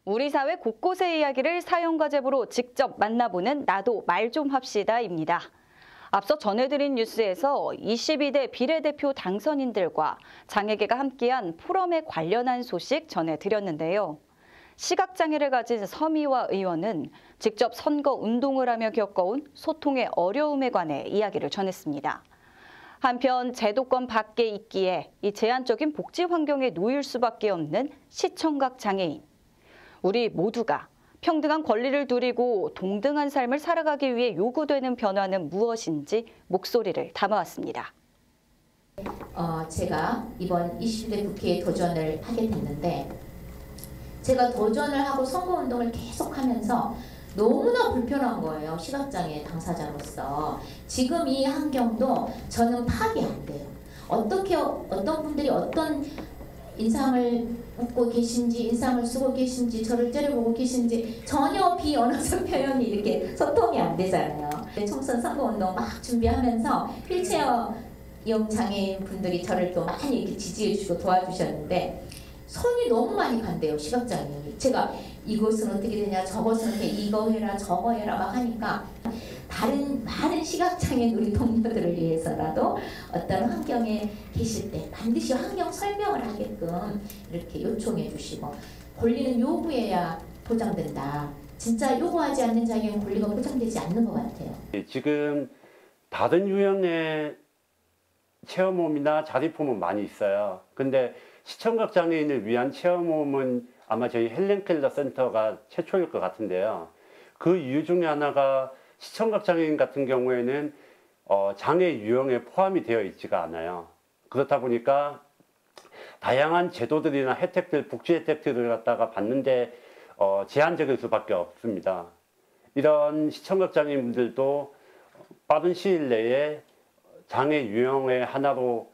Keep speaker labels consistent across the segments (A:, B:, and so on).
A: 우리 사회 곳곳의 이야기를 사연과 제보로 직접 만나보는 나도 말 좀 합시다입니다. 앞서 전해드린 뉴스에서 22대 비례대표 당선인들과 장애계가 함께한 포럼에 관련한 소식 전해드렸는데요. 시각장애를 가진 서미화 의원은 직접 선거 운동을 하며 겪어온 소통의 어려움에 관해 이야기를 전했습니다. 한편 제도권 밖에 있기에 이 제한적인 복지 환경에 놓일 수밖에 없는 시청각 장애인. 우리 모두가 평등한 권리를 누리고 동등한 삶을 살아가기 위해 요구되는 변화는 무엇인지 목소리를 담아왔습니다.
B: 제가 이번 20대 국회에 도전을 하게 됐는데 제가 도전을 하고 선거운동을 계속하면서 너무나 불편한 거예요. 시각장애 당사자로서. 지금 이 환경도 저는 파악이 안 돼요. 어떤 분들이 어떤 인상을 웃고 계신지, 인상을 쓰고 계신지, 저를 째려보고 계신지 전혀 비언어적 표현이 이렇게 소통이 안 되잖아요. 총선 선거운동 막 준비하면서 휠체어용 장애인 분들이 저를 또 많이 이렇게 지지해주고 도와주셨는데 손이 너무 많이 간대요, 시각장애인이. 제가 이것은 어떻게 되냐, 저것은 어떻게, 이거 해라, 저거 해라 막 하니까 다른 많은 시각장애인 우리 동료들을 위해서라도 어떤 환경에 계실 때 반드시 환경 설명을 하게끔 이렇게 요청해 주시고 권리는 요구해야 보장된다. 진짜 요구하지 않는 장애인 권리가 보장되지 않는 것 같아요.
C: 지금 다른 유형의 체험홈이나 자립홈은 많이 있어요. 근데 시청각 장애인을 위한 체험홈은 아마 저희 헬렌켈러 센터가 최초일 것 같은데요. 그 이유 중에 하나가 시청각 장애인 같은 경우에는 장애 유형에 포함이 되어 있지가 않아요. 그렇다 보니까 다양한 제도들이나 혜택들, 복지 혜택들을 갖다가 받는데 제한적일 수밖에 없습니다. 이런 시청각 장애인분들도 빠른 시일 내에 장애 유형의 하나로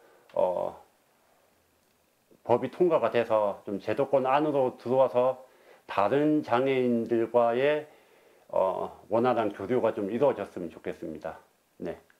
C: 법이 통과가 돼서 좀 제도권 안으로 들어와서 다른 장애인들과의 원활한 교류가 좀 이루어졌으면 좋겠습니다. 네.